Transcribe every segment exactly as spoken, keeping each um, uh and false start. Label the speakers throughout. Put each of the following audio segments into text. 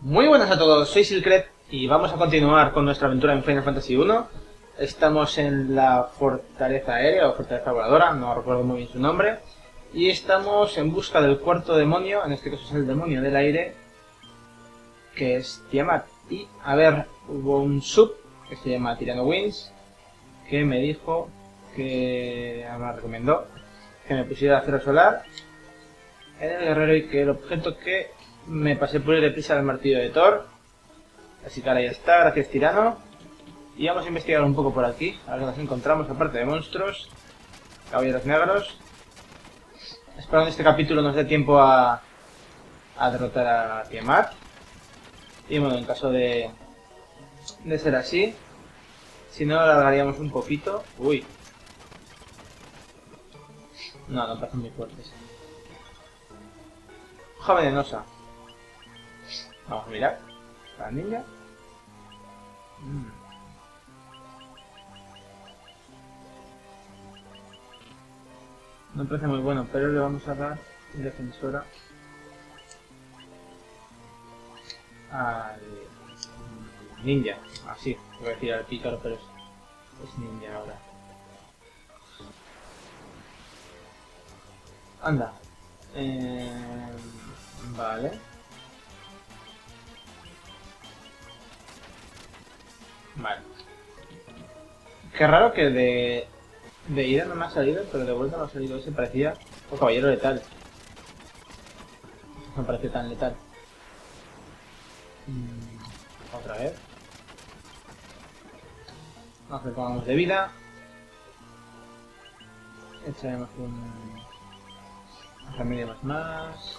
Speaker 1: Muy buenas a todos, soy Silcret y vamos a continuar con nuestra aventura en Final Fantasy uno. Estamos en la fortaleza aérea o fortaleza voladora, no recuerdo muy bien su nombre. Y estamos en busca del cuarto demonio, en este caso es el demonio del aire, que es Tiamat. Y a ver, hubo un sub que se llama Tirano Wings, que me dijo que me recomendó que me pusiera acero solar en el guerrero y que el objeto que me pasé por ir deprisa al martillo de Thor. Así que ahora ya está, gracias Tirano. Y vamos a investigar un poco por aquí, a ver qué nos encontramos, aparte de monstruos, caballeros negros. Espero que este capítulo nos dé tiempo a, a derrotar a Tiamat. Y bueno, en caso de, de ser así, si no lo alargaríamos un poquito. Uy. No, no parecen muy fuertes. Hoja venenosa. Vamos a mirar. La ninja. Mm. No parece muy bueno, pero le vamos a dar defensora al ninja. Así, voy a decir al pícaro, pero es, es ninja ahora. Anda. Eh, vale. Vale. Qué raro que de, de ida no me ha salido, pero de vuelta me ha salido ese. Parecía un caballero letal. No parece tan letal. Mm, otra vez. Vamos a ver cómo vamos de vida. Echaremos un remedio más más.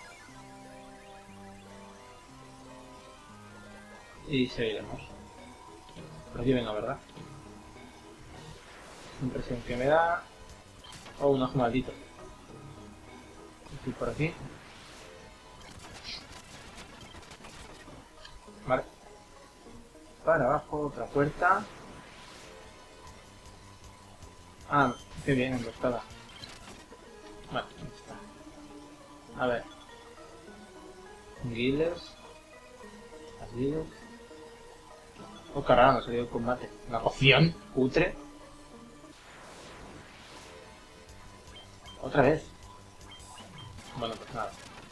Speaker 1: Y seguiremos. Por aquí venga, ¿verdad? Impresión que me da. Oh, un ojo maldito. Estoy por aquí. Vale. Para abajo, otra puerta. Ah, qué bien, emboscada. Vale, ahí está. A ver. Guiles. Las guiles. Oh, caramba, no ha salido el combate. Una poción, cutre. Otra vez. Bueno, pues nada.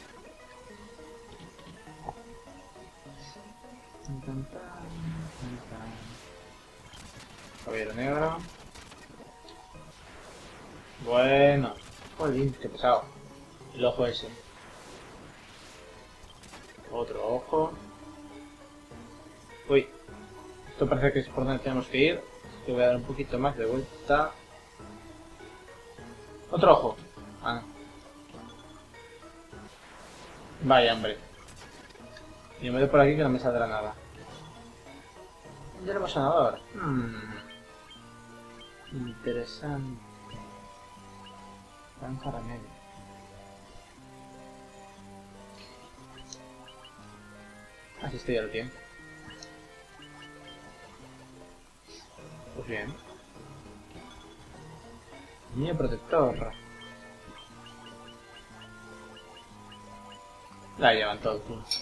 Speaker 1: Caballero negro. Bueno. Jolín, qué pesado. El ojo ese. Otro ojo. Uy. Esto parece que es por donde tenemos que ir. Te voy a dar un poquito más de vuelta. Otro ojo. Ah. Vaya, hombre. Y me voy por aquí que no me saldrá nada. Ya lo hemos sanador. Hmm. Interesante. Granja remedio. Así estoy al tiempo. Pues bien. Niño protector. La llevan todos.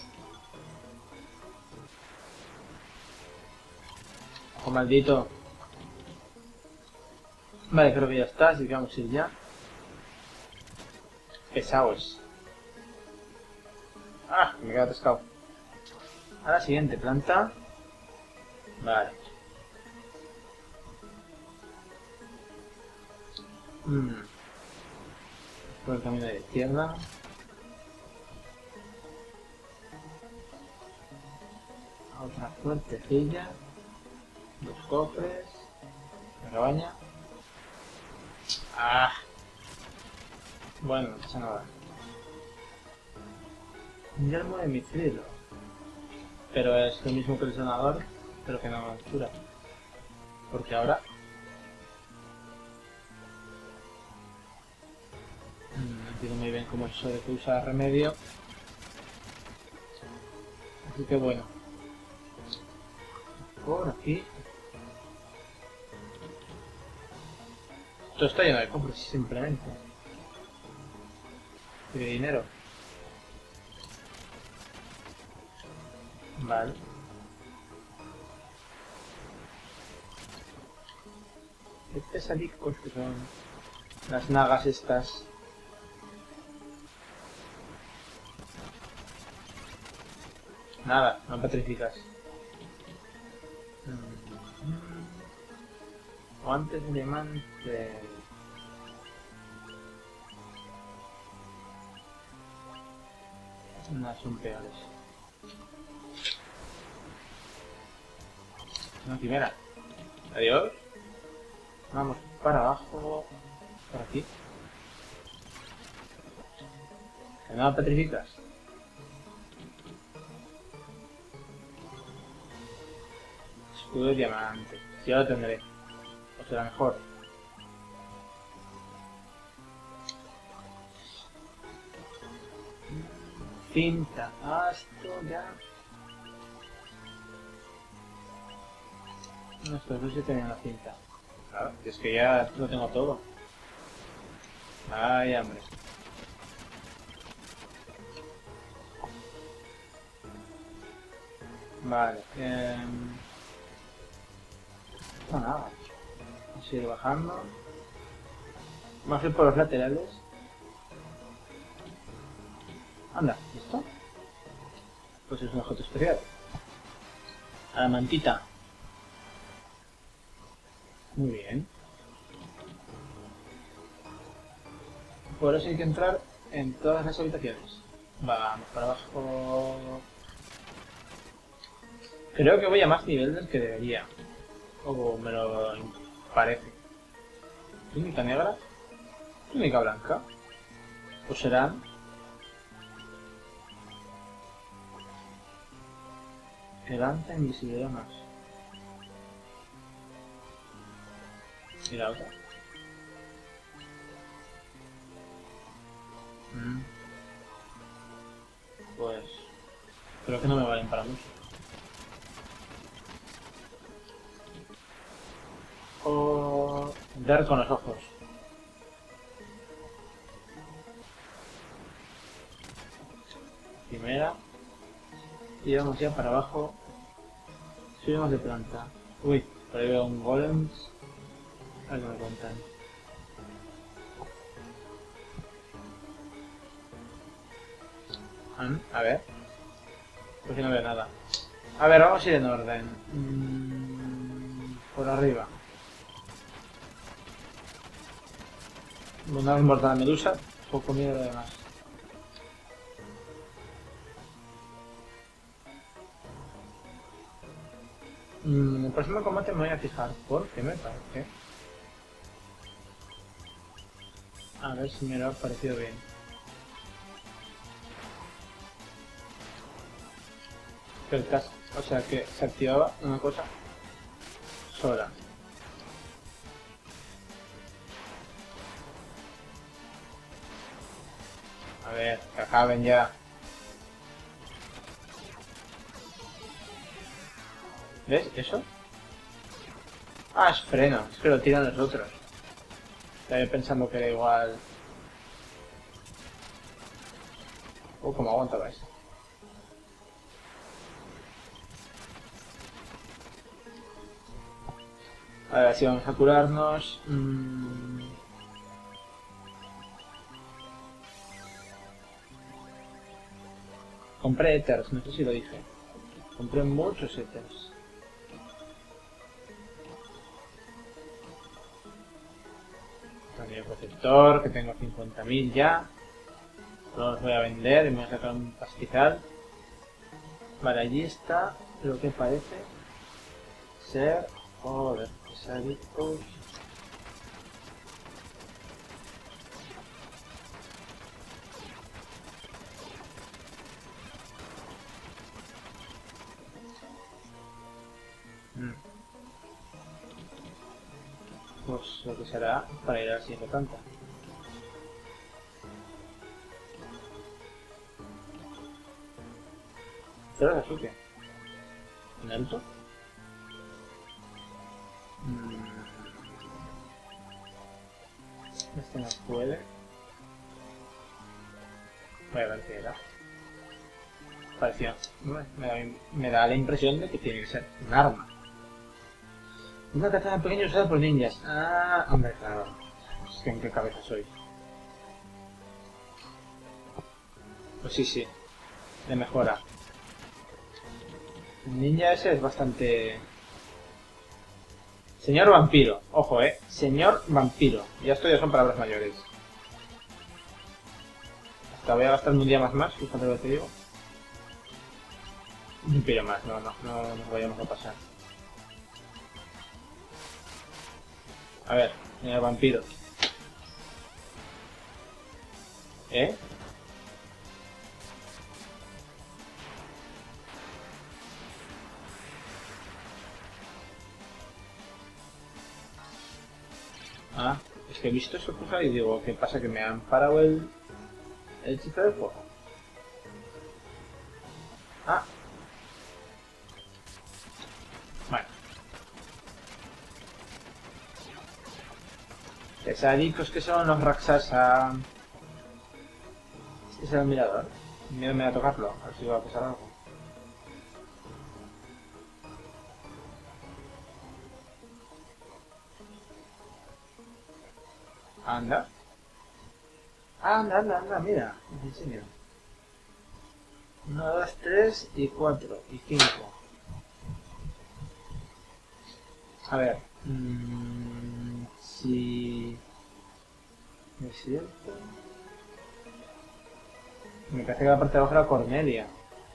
Speaker 1: Ojo maldito. Vale, creo que ya está, así que vamos a ir ya. Pesados. Ah, me queda atascado. A la siguiente planta. Vale. Hmm. Por el camino de izquierda. Otra fuertecilla. Dos cofres. La cabaña. Ah. Bueno, no pasa nada. Un yelmo de mithrilo. Pero es lo mismo que el sanador, pero que no cura. Porque ahora... No entiendo muy bien cómo es eso de que usa remedio. Así que bueno. Por aquí. Esto está lleno de cofres simplemente. Y de dinero. Vale. Qué pesadicos que son las nagas estas. Nada, no petrificas. Guantes de diamante. No, son peores. Una quimera. Adiós. Vamos para abajo. Por aquí. ¿Que no petrificas? Escudo de diamante. Ya lo tendré. O será mejor. Cinta. Ah, esto ya. No, estos dos sí tenían la cinta. Claro, es que ya lo tengo todo. Ay, hambre. Vale. Eh... No, nada. Vamos a ir bajando. Vamos a ir por los laterales. Anda, ¿esto? Pues es un objeto especial. A la mantita. Muy bien. Por eso hay que entrar en todas las habitaciones. Vamos para abajo. Creo que voy a más nivel del que debería. O me lo parece. Túnica negra. Túnica blanca. Pues serán. Que lanza invisibilidad más. ¿Y la otra? Mm. Pues creo que no me valen para mucho. O dar con los ojos. Primera. Y vamos ya para abajo. Subimos de planta. Uy, por ahí veo un golem. A ver qué me cuentan. A ver. Pues no veo nada. A ver, vamos a ir en orden. Mm, por arriba. Una vez muerta la medusa, poco miedo de demás. Mm, en el próximo combate me voy a fijar porque me parece. A ver si me lo ha parecido bien. Que el caso, o sea que se activaba una cosa sola. A ver, que acaben ya. ¿Ves eso? Ah, es freno, es que lo tiran los otros. Estaba pensando que era igual. Uh, cómo aguantaba eso. Ahora sí vamos a curarnos. Mm. Compré Ethers, no sé si lo dije. Compré muchos Ethers. También protector, que tengo cincuenta mil ya. Los voy a vender y me voy a sacar un pastizal. Vale, allí está lo que parece ser... Joder, pesadicos. Mm. Pues lo que será para ir al siguiente planta. ¿Pero de azúcar? ¿En alto? Mm. Este no puede. Voy a ver qué era. Parecía. Me da, me da la impresión de que tiene que ser un arma. Una katana pequeña usada por ninjas. Ah, hombre, claro. Es que en qué cabeza soy. Pues sí, sí. Le mejora. El ninja ese es bastante... Señor vampiro. Ojo, eh. Señor vampiro. Ya esto ya son palabras mayores. Hasta voy a gastarme un día más más, fíjate lo que te digo. Un piro más, no, no, no, no nos vayamos a pasar. A ver, señor vampiro. ¿Eh? Ah, es que he visto eso cosa y digo, ¿qué pasa? Que me han parado el... el hechizo de fuego. Ah. Bueno. Pesadicos que son los Raksasa. Este es el mirador. Miedo me va a tocarlo, a ver si va a pasar algo. Anda. Anda, anda, anda, mira. Os enseño. Uno, dos, tres y cuatro y cinco. A ver. Mmm, si... ¿Es cierto? Me parece que la parte de abajo era Cornelia.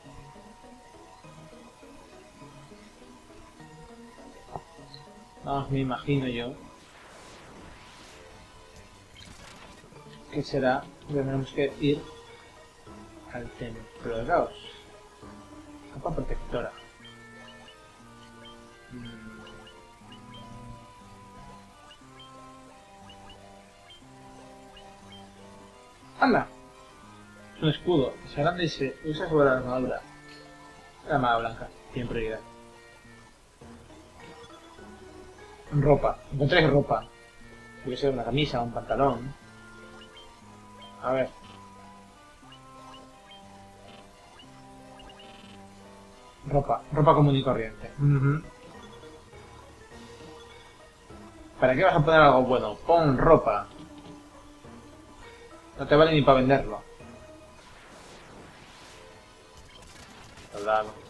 Speaker 1: Vamos, me imagino yo. Que será que tenemos que ir al templo de Caos. Capa protectora. Mm. ¡Anda! Es un escudo. Se grande y se usa sobre la armadura. La armadura blanca. Tiene prioridad. Ropa. Encontré ropa. Puede ser una camisa, un pantalón. A ver. Ropa. Ropa común y corriente. Uh-huh. ¿Para qué vas a poner algo bueno? Pon ropa. No te vale ni para venderlo. Soldado.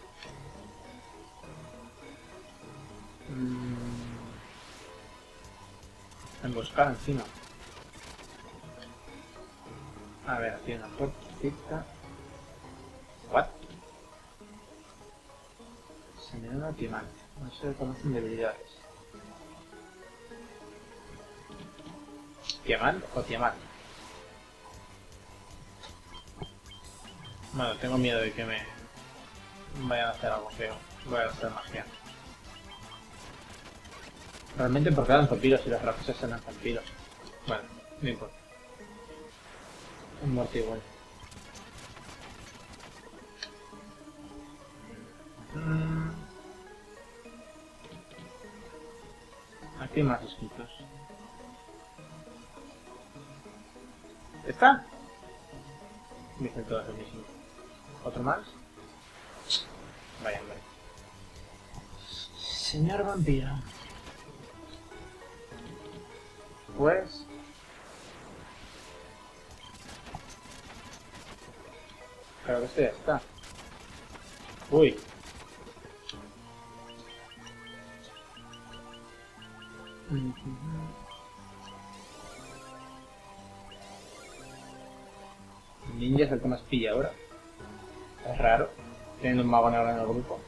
Speaker 1: Mm. Emboscada encima. A ver, aquí hay una puertita. ¿What? Se me da una diamante. No se conocen debilidades. ¿Tiamant o Tiamat? Bueno, tengo miedo de que me vayan a hacer algo feo. Voy a hacer magia. Realmente porque eran vampiros y las razas eran vampiros. Bueno, no importa. Un muerto igual. Mm. Aquí hay más escritos. ¿Está? Dicen todos lo mismo. ¿Otro más? Vaya, hombre. Señor vampiro. Pues... Claro que esto ya está. Uy. El ninja es el que más pilla ahora. Es raro, teniendo un mago negro en el grupo.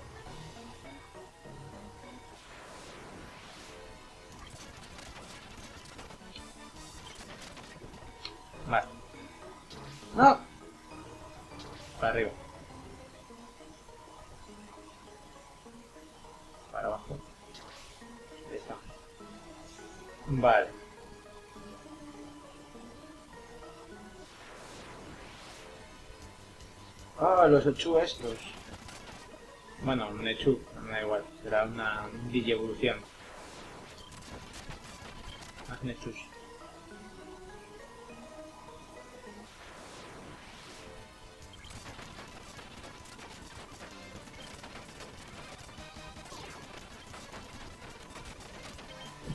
Speaker 1: Vale. ¡No! Para arriba. Para abajo. Ahí está. Vale. Ah, los Ochu estos. Bueno, un Echu, me da igual. Será una digievolución. Más Nechus.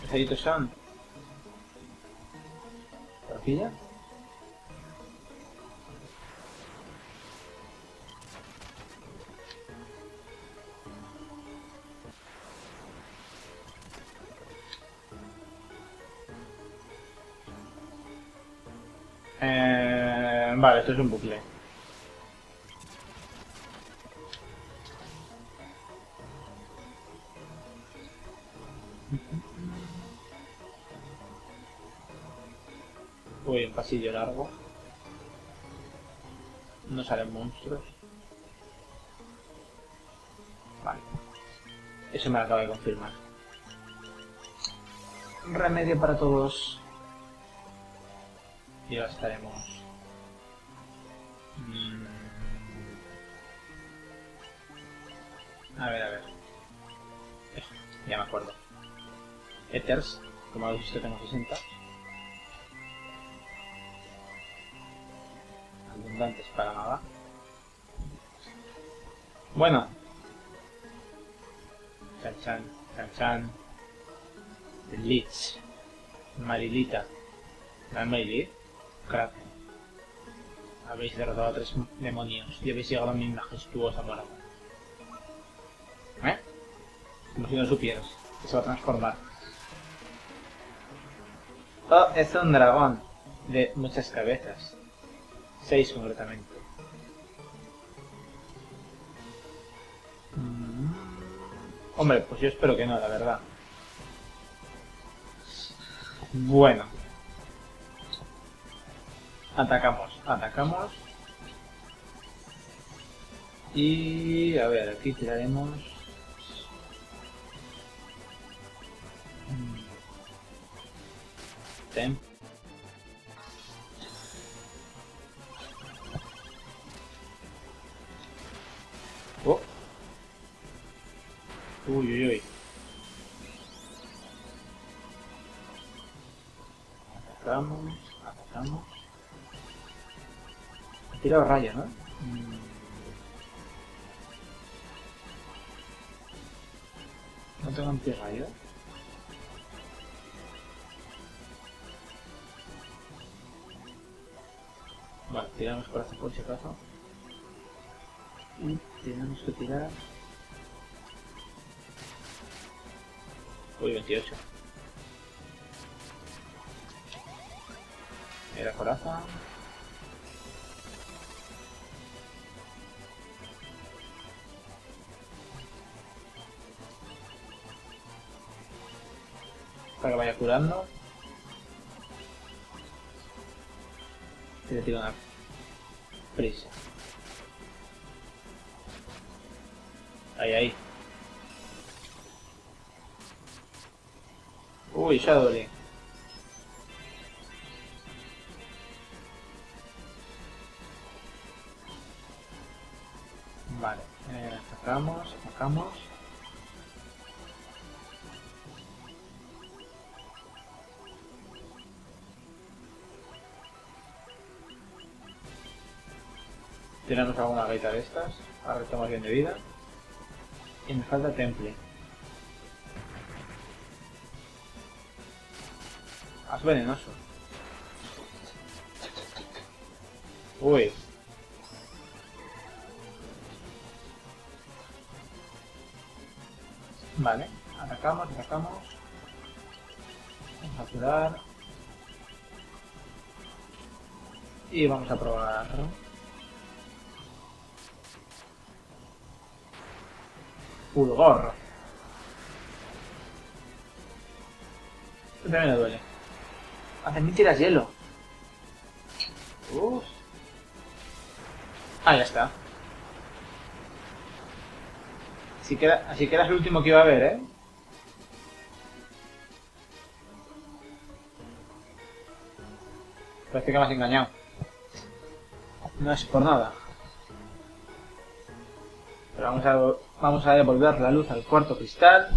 Speaker 1: pesaditos son. ¿Por aquí ya? Eh, vale, esto es un bucle. Uy, un pasillo largo. No salen monstruos. Vale. Eso me lo acaba de confirmar. Un remedio para todos. Y ahora estaremos... Mm. A ver, a ver. Eh, ya me acuerdo. Ethers, como habéis visto tengo sesenta. Abundantes para nada. Bueno. Chan chan, chan chan. The Lich. Marilita. ¿La Marilith? Crack. Habéis derrotado a tres demonios y habéis llegado a mi majestuosa morada. ¿Eh? Como si no supieras que se va a transformar. Oh, es un dragón de muchas cabezas. Seis concretamente. Mm. Hombre, pues yo espero que no, la verdad. Bueno. Atacamos, atacamos. Y a ver, aquí tiraremos. Temp. Oh. Uy, uy, uy. Atacamos, atacamos. He tirado rayo, ¿no? Mm. No tengo antirrayo. Vale, tiramos por hacer por si acaso. Y tenemos que tirar... Uy, veintiocho. Era coraza. Para que vaya curando. Y le tiro una prisa. Ahí, ahí. Uy, Shadowly. Vale, eh, sacamos, sacamos. Tenemos alguna gaita de estas. Ahora estamos bien de vida. Y me falta temple. Haz venenoso. Uy. Vale, atacamos, atacamos. Vamos a curar. Y vamos a probar. Fulgor. Esto también me duele. Hacen mil tiras hielo. Uf. Ah, ya está. Así que, era, así que eras el último que iba a ver, ¿eh? Parece que me has engañado. No es por nada. Pero vamos a, vamos a devolver la luz al cuarto cristal.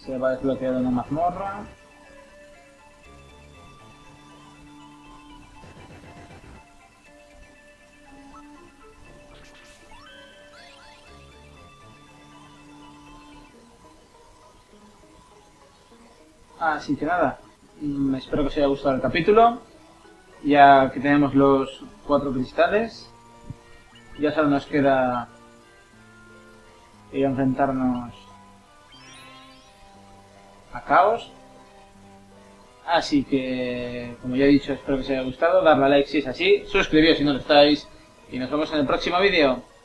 Speaker 1: Se va a desbloquear una mazmorra. Así que nada, mm, espero que os haya gustado el capítulo. Ya que tenemos los cuatro cristales, ya solo nos queda ir a enfrentarnos a Caos. Así que, como ya he dicho, espero que os haya gustado, darle a like si es así, suscribiros si no lo estáis, y nos vemos en el próximo vídeo.